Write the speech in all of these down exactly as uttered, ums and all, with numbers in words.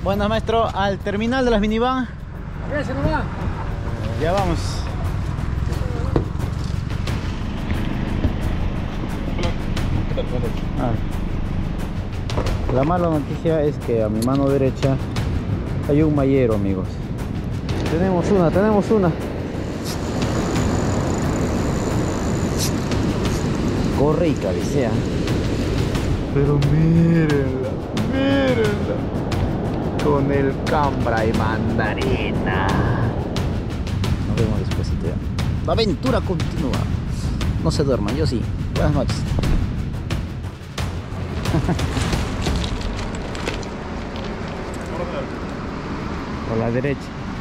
Bueno, maestro, al terminal de las minivan. Ese nomás. Ya vamos. Ah. La mala noticia es que a mi mano derecha hay un mallero, amigos. Tenemos una, tenemos una. Corre y cabecea. Pero mírenla, mírenla. Con el cambra y mandarina. Nos vemos después. La aventura continúa. No se duerman, yo sí. Buenas noches. Por la derecha.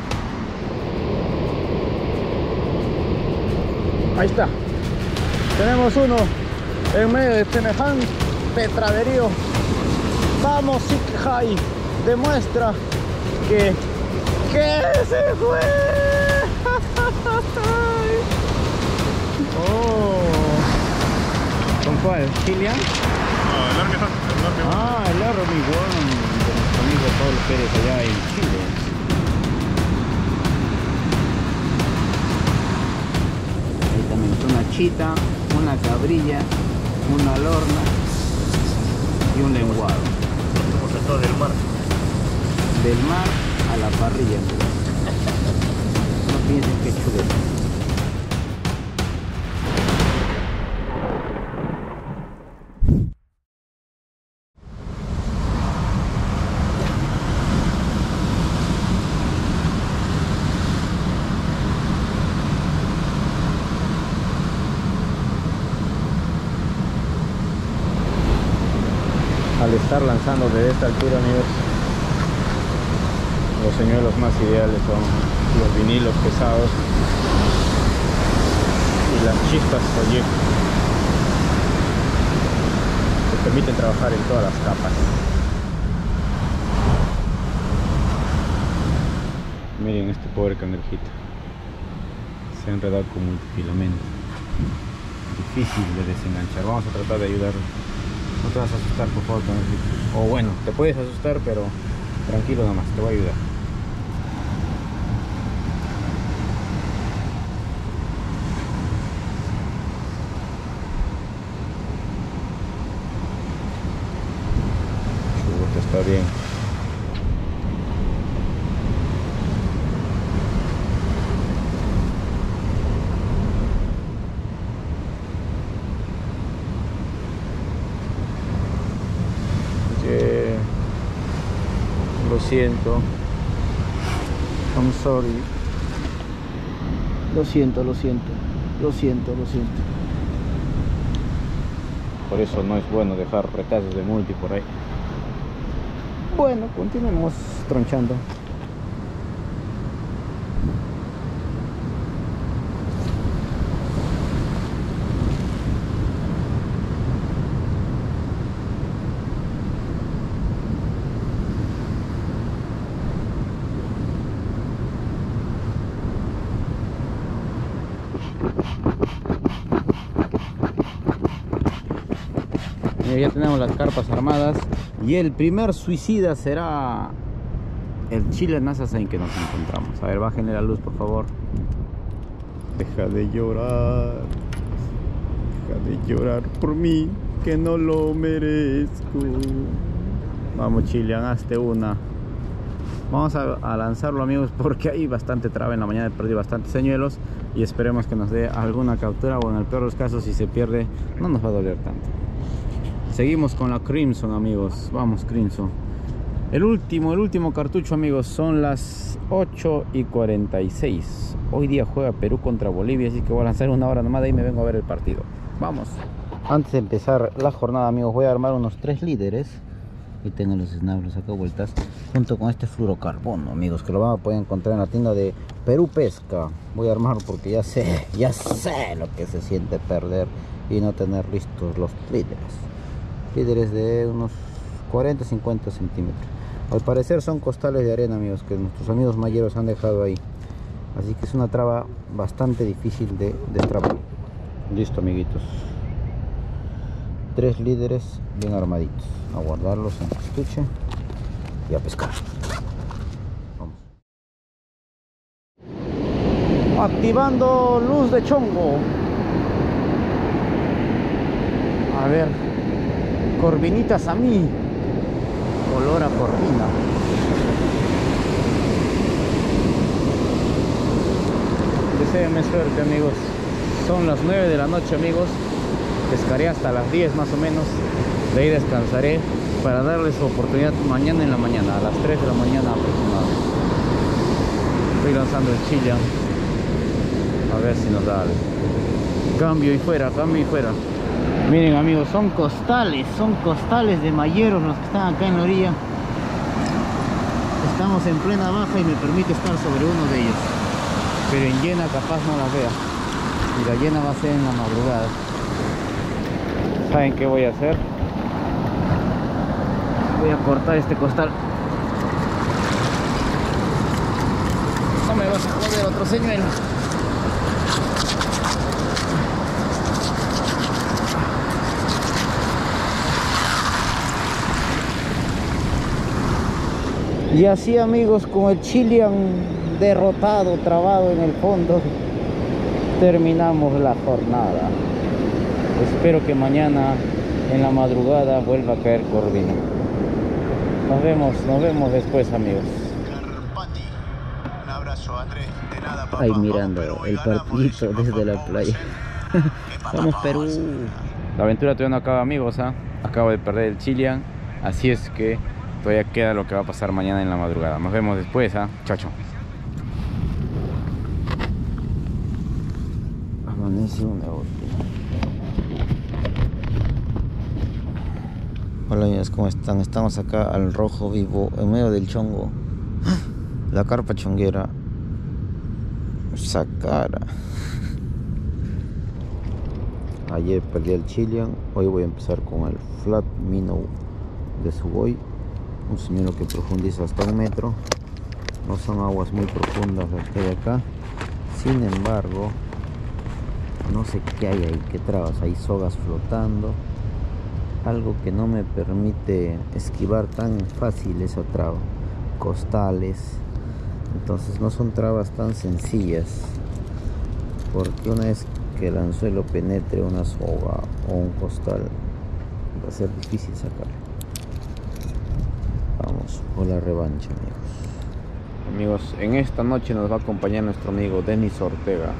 Ahí está. Tenemos uno en medio de semejante traverío. Vamos, Sikjai. Demuestra que que se fue. Oh. ¿Con cuál? ¿Kilian? No, el Army, el Army. Ah, el Army One de nuestro amigo Pablo Pérez allá en Chile. Ahí también una chita, una cabrilla, una lorna y un lenguado. Por sector del mar. Del mar a la parrilla. No piensen que chuleta. Al estar lanzando desde esta altura, amigos, los señuelos más ideales son los vinilos pesados y las chispas Oye que permiten trabajar en todas las capas. Miren este pobre cangrejito, se ha enredado con multifilamento, difícil de desenganchar. Vamos a tratar de ayudarlo. No te vas a asustar, por favor, cangrejito. O bueno, te puedes asustar, pero tranquilo nomás, te voy a ayudar. Está bien. Okay. Lo siento. I'm sorry. Lo siento, lo siento. Lo siento, lo siento. Por eso no es bueno dejar retazos de multi por ahí. Bueno, continuemos tronchando. Ya tenemos las carpas armadas y el primer suicida será el Chilean Assassin que nos encontramos. A ver, bájenle la luz, por favor. Deja de llorar, deja de llorar por mí, que no lo merezco. Vamos, Chilean, hazte una. Vamos a, a lanzarlo, amigos, porque hay bastante traba. En la mañana perdí bastantes señuelos y esperemos que nos dé alguna captura, o en el peor de los casos, si se pierde, no nos va a doler tanto. Seguimos con la Crimson, amigos. Vamos, Crimson. El último, el último cartucho, amigos. Son las ocho y cuarenta y seis. Hoy día juega Perú contra Bolivia, así que voy a lanzar una hora nomás, de ahí me vengo a ver el partido. Vamos. Antes de empezar la jornada, amigos, voy a armar unos tres líderes. Y tengo los snaps acá vueltas, junto con este fluorocarbono, amigos, que lo van a poder encontrar en la tienda de Perú Pesca. Voy a armar porque ya sé, ya sé lo que se siente perder y no tener listos los líderes. Líderes de unos cuarenta a cincuenta centímetros. Al parecer son costales de arena, amigos, que nuestros amigos malleros han dejado ahí. Así que es una traba bastante difícil de destrapar. Listo, amiguitos. Tres líderes bien armaditos. A guardarlos en el estuche. y a pescar. Vamos. Activando luz de chongo. A ver, corvinitas a mí. Olor a corvina. Deséenme suerte, amigos. Son las nueve de la noche, amigos. Pescaré hasta las diez más o menos. De ahí descansaré para darles oportunidad mañana en la mañana, a las tres de la mañana aproximadamente. Estoy lanzando el Chilean. A ver si nos da algo. Cambio y fuera, cambio y fuera. Miren, amigos, son costales, son costales de mayeros los que están acá en la orilla. Estamos en plena baja y me permite estar sobre uno de ellos. Pero en llena capaz no la vea. Y la llena va a ser en la madrugada. ¿Saben qué voy a hacer? Voy a cortar este costal. No me vas a joder otro señuelo. Y así, amigos, con el Chilean derrotado, trabado en el fondo, terminamos la jornada. Espero que mañana en la madrugada vuelva a caer corvina. Nos vemos, nos vemos después, amigos. Ahí mirando el partidito desde la playa. Vamos, Perú. La aventura todavía no acaba, amigos, ¿eh? Acabo de perder el Chilean, así es que todavía queda lo que va a pasar mañana en la madrugada. Nos vemos después, ¿ah? ¿eh? Chao, chao. Amanece una botella. Hola, amigos, ¿cómo están? Estamos acá al rojo vivo, en medio del chongo. La carpa chonguera. Esa cara. Ayer perdí el Chilean. Hoy voy a empezar con el Flat Minnow de Sugoi. Un señuelo que profundiza hasta un metro. No son aguas muy profundas las que hay acá. Sin embargo, no sé qué hay ahí, qué trabas. Hay sogas flotando. Algo que no me permite esquivar tan fácil esa traba. Costales. Entonces no son trabas tan sencillas. Porque una vez que el anzuelo penetre una soga o un costal, va a ser difícil sacarlo. Vamos por la revancha, amigos. Amigos, en esta noche nos va a acompañar nuestro amigo Denis Ortega,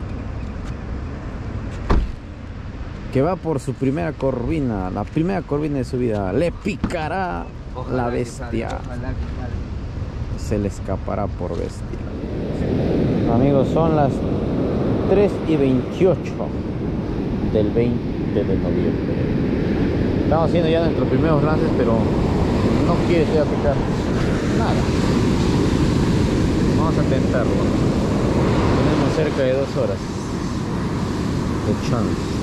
que va por su primera corvina, la primera corvina de su vida. Le picará ojalá la bestia. Salga, ojalá que se le escapará por bestia. Amigos, son las tres y veintiocho del veinte de noviembre. Estamos haciendo ya nuestros primeros lances, pero no quiere ir a picar nada. Vamos a intentarlo. Tenemos cerca de dos horas de chance.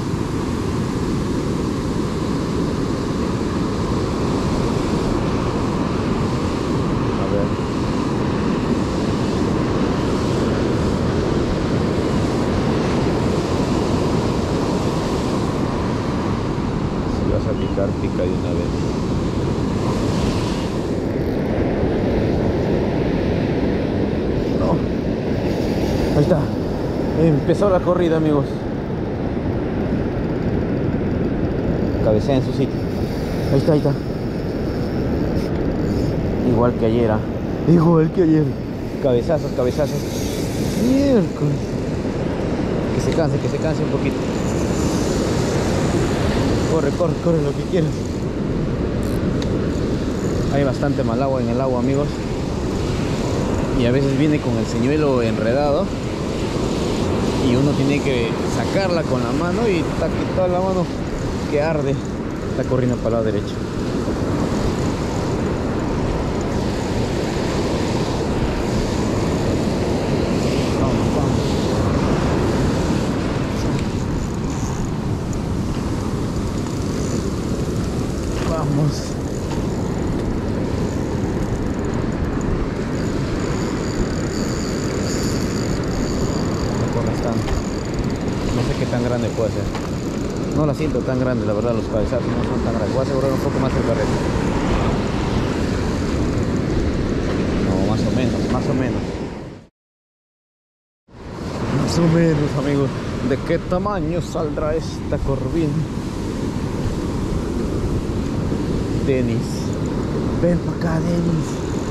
Pica de una vez. No. Ahí está. Empezó la corrida, amigos. Cabecea en su sitio. Ahí está, ahí está. Igual que ayer, ¿eh? Igual que ayer. Cabezazos, cabezazos. Miércoles. Que se canse, que se canse un poquito. Corre, corre, corre lo que quieras. Hay bastante mal agua en el agua, amigos. Y a veces viene con el señuelo enredado. Y uno tiene que sacarla con la mano y está toda la mano que arde. Está corriendo para la derecha. Vamos. No sé qué tan grande puede ser. No la siento tan grande, la verdad, los cabezazos no son tan grandes. Voy a asegurar un poco más el carrete. más o menos. Más o menos, amigos. ¿De qué tamaño saldrá esta corvina? Denis, ven para acá, Denis.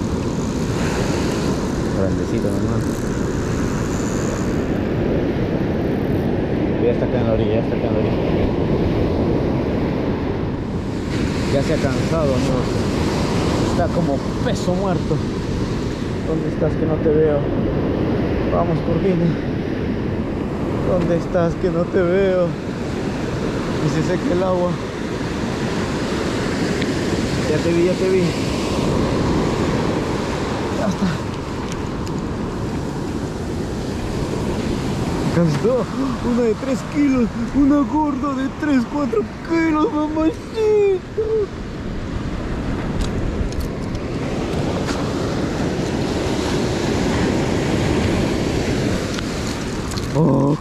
Grandecito nomás. Ya está acá en la orilla, ya está acá en la orilla. Ya se ha cansado, amigos. Está como peso muerto. ¿Dónde estás que no te veo? Vamos, corvina. ¿Dónde estás que no te veo? Y se seca el agua. Ya te vi, ya te vi. Ya está. Acá está. Una de tres kilos. Una gorda de tres, cuatro kilos, mamacita. Oh.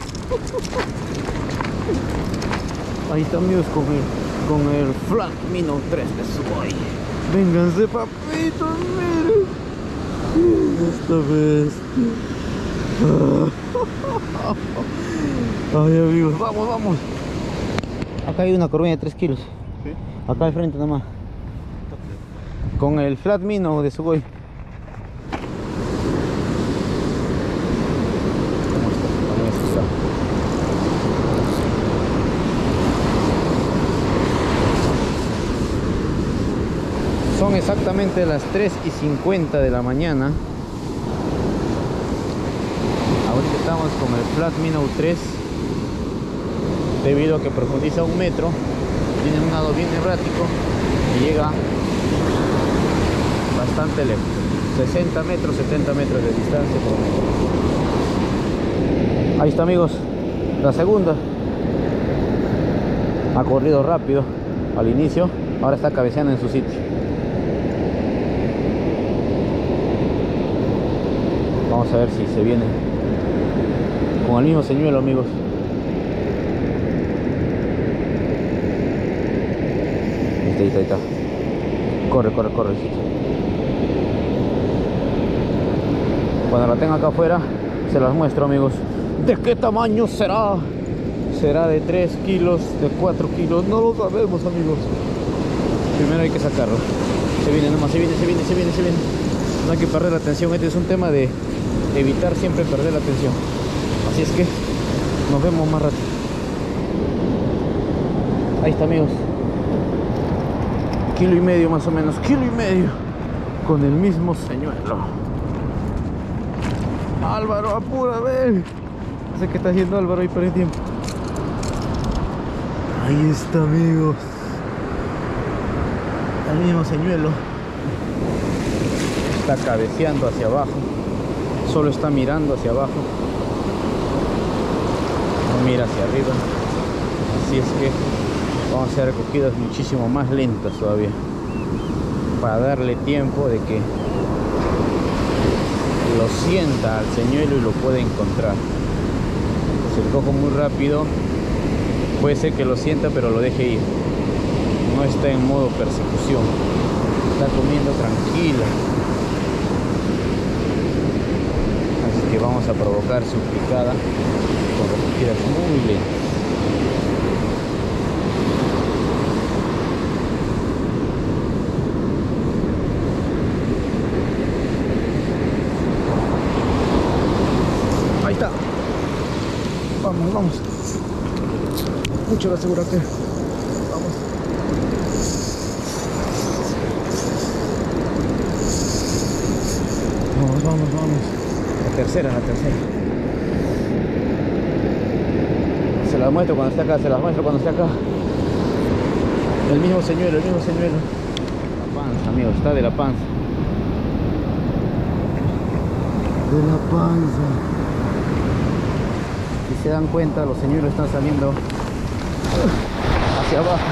Ahí está, amigos, con el, con el Flat Minnow tres de Subway. Vénganse, papitos, miren. Esta bestia. Ay, amigos, vamos, vamos. Acá hay una corvina de tres kilos. ¿Sí? Acá al frente nomás. Con el Flat Minnow de Subway. Son exactamente las tres y cincuenta de la mañana. Ahorita estamos con el Flat Minnow tres. Debido a que profundiza un metro, tiene un nado bien errático y llega bastante lejos. sesenta metros, setenta metros de distancia por lo menos. Ahí está, amigos, la segunda. Ha corrido rápido al inicio, ahora está cabeceando en su sitio. Vamos a ver si se viene con el mismo señuelo, amigos. Ahí está, ahí está, ahí está. Corre, corre, corre. Cuando la tenga acá afuera, se las muestro, amigos. ¿De qué tamaño será? ¿Será de tres kilos, de cuatro kilos? No lo sabemos, amigos. Primero hay que sacarlo. Se viene nomás, se viene, se viene, se viene, se viene. No hay que perder la atención. Este es un tema de evitar siempre perder la atención. Así es que nos vemos más rato. Ahí está, amigos. Kilo y medio más o menos. Kilo y medio. Con el mismo señuelo. Álvaro, apura, ven. No sé qué está haciendo Álvaro ahí por el tiempo. Ahí está, amigos. El mismo señuelo. Está cabeceando hacia abajo. Solo está mirando hacia abajo. No mira hacia arriba. Así es que vamos a hacer recogidas muchísimo más lentas todavía, para darle tiempo de que lo sienta al señuelo y lo pueda encontrar. Si lo cojo muy rápido, puede ser que lo sienta pero lo deje ir. No está en modo persecución, está comiendo tranquila. Así que vamos a provocar su picada con recogidas muy lentas. Ahí está. Vamos, vamos. Mucho la asegurate. Vamos. Vamos, vamos, vamos. La tercera, la tercera. Se las muestro cuando esté acá, se las muestro cuando esté acá. El mismo señuelo, el mismo señuelo. La panza, amigos, está de la panza. De la panza. Si se dan cuenta, los señuelos están saliendo hacia abajo,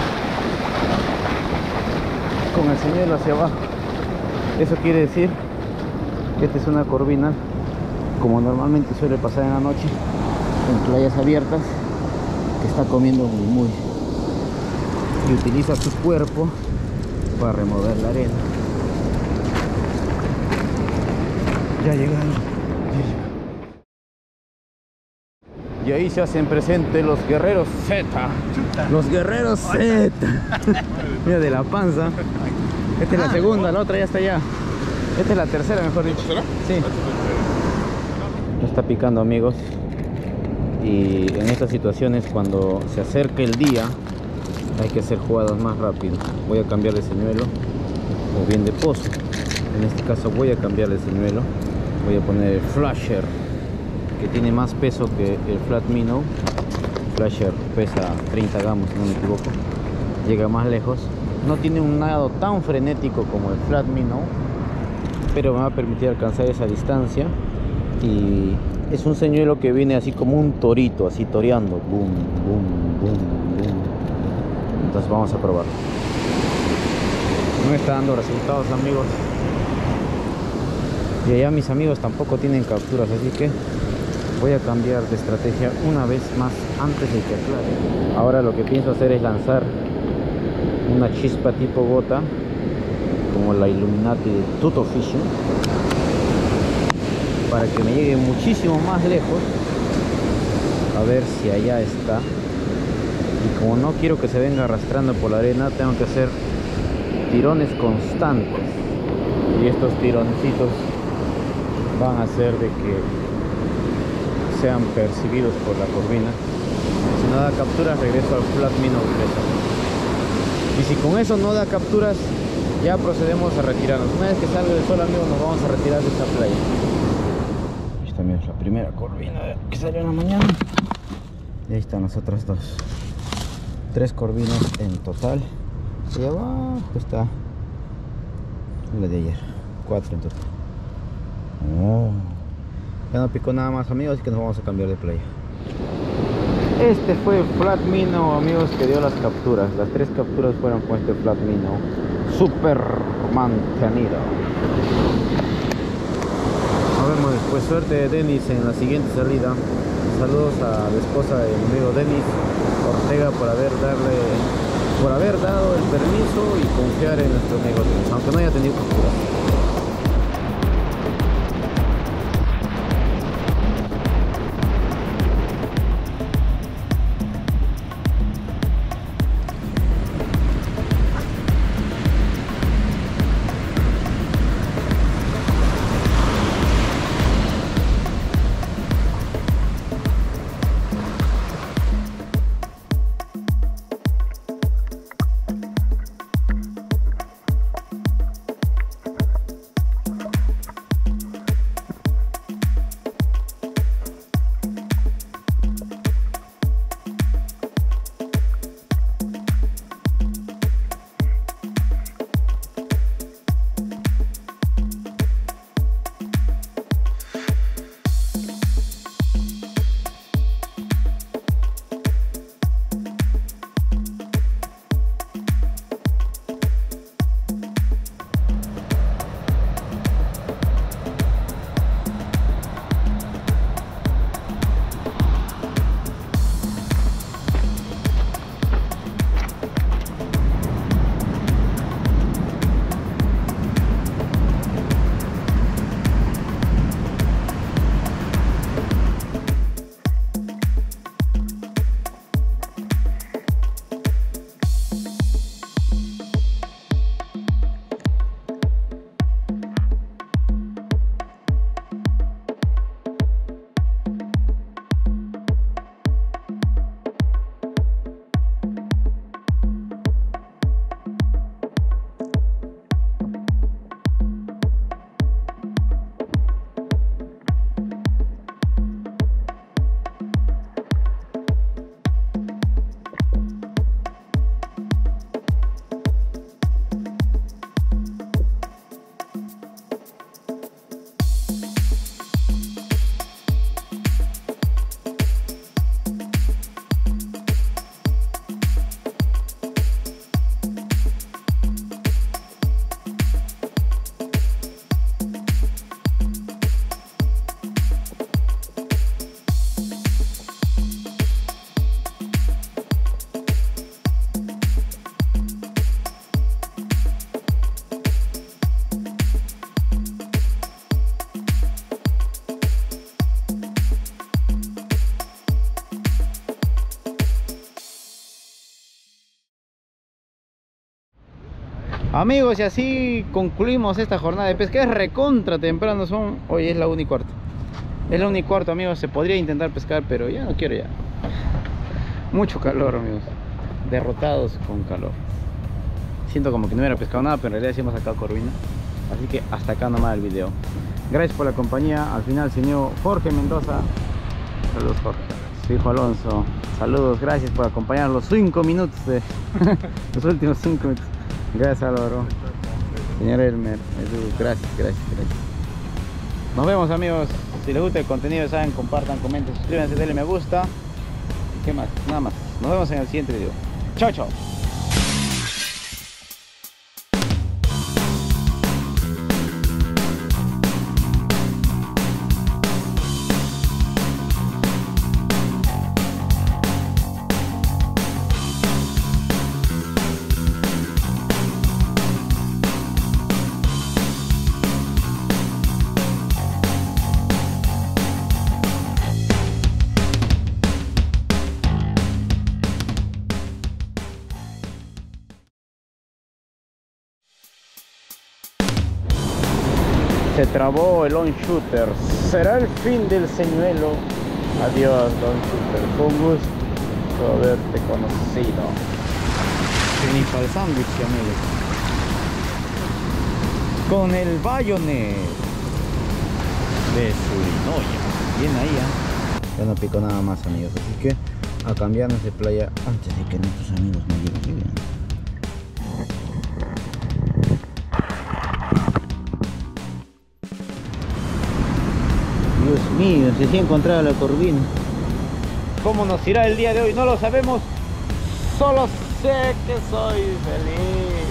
con el señuelo hacia abajo. Eso quiere decir que esta es una corvina, como normalmente suele pasar en la noche en playas abiertas, que está comiendo muy muy y utiliza su cuerpo para remover la arena. Ya llegaron. Y ahí se hacen presentes los guerreros Z. Los guerreros Z. Mira, de la panza. Esta es la segunda, la otra ya está allá. Esta es la tercera, mejor dicho. ¿Tercera? Sí. Está picando, amigos. Y en estas situaciones, cuando se acerca el día, hay que hacer jugadas más rápido. Voy a cambiar de señuelo o bien de pozo. En este caso voy a cambiar de señuelo. Voy a poner el Flasher, que tiene más peso que el Flat Minnow. Flasher pesa treinta gramos, si no me equivoco. Llega más lejos. No tiene un nado tan frenético como el Flat Minnow, pero me va a permitir alcanzar esa distancia. Y es un señuelo que viene así como un torito, así toreando. Boom, boom, boom, boom. Entonces vamos a probarlo. No me está dando resultados, amigos. Y allá mis amigos tampoco tienen capturas, así que voy a cambiar de estrategia una vez más antes de que aclare. Ahora lo que pienso hacer es lanzar una chispa tipo gota, como la Illuminati de Tuto Fishing, para que me llegue muchísimo más lejos, a ver si allá está. Y como no quiero que se venga arrastrando por la arena, tengo que hacer tirones constantes, y estos tironcitos van a hacer de que sean percibidos por la corvina. Si no da capturas, regreso al Flat Minnow directamente. Y si con eso no da capturas, ya procedemos a retirarnos. Una vez que salga el sol, amigos, nos vamos a retirar de esta playa. Esta es la primera corvina que salió en la mañana. Y ahí están las otras dos. Tres corvinas en total. Y abajo está la de ayer. Cuatro en total. Oh. Ya no picó nada más, amigos, así que nos vamos a cambiar de playa. Este fue el Flat Minnow, amigos, que dio las capturas. Las tres capturas fueron con este Flat Minnow super mantenido. Nos vemos después. Suerte de Denis en la siguiente salida. Saludos a la esposa de mi amigo Denis Ortega por haber darle por haber dado el permiso y confiar en nuestros negocios, aunque no haya tenido capturas. Amigos, y así concluimos esta jornada de pesca. Es recontra temprano, son... Hoy es la una y cuarto. Es la una y cuarto, amigos. Se podría intentar pescar, pero ya no quiero ya. Mucho calor, amigos. Derrotados con calor. Siento como que no hubiera pescado nada, pero en realidad sí hemos sacado corvina. Así que hasta acá nomás el video. Gracias por la compañía. Al final se unió Jorge Mendoza. Saludos, Jorge. Su hijo Alonso. Saludos, gracias por acompañar los cinco minutos de... los últimos cinco minutos. Gracias, Álvaro. Señor Elmer, Edu, gracias, gracias, gracias. Nos vemos, amigos. Si les gusta el contenido, saben, compartan, comenten, suscríbanse, denle me gusta. ¿Qué más? Nada más. Nos vemos en el siguiente video. Chao, chao. Se trabó el on shooter. Será el fin del señuelo. Adiós, on shooter. Con gusto haberte conocido. Ni para el sándwich, amigos. Con el bayonet de Surinoya. Bien ahí, ¿eh? Ya no pico nada más, amigos. Así que a cambiarnos de playa antes de que nuestros amigos no lleguen. Dios mío, se sí encontraba la corvina. ¿Cómo nos irá el día de hoy? No lo sabemos. Solo sé que soy feliz.